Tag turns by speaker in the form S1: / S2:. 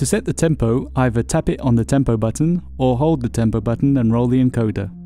S1: To set the tempo, either tap it on the tempo button or hold the tempo button and roll the encoder.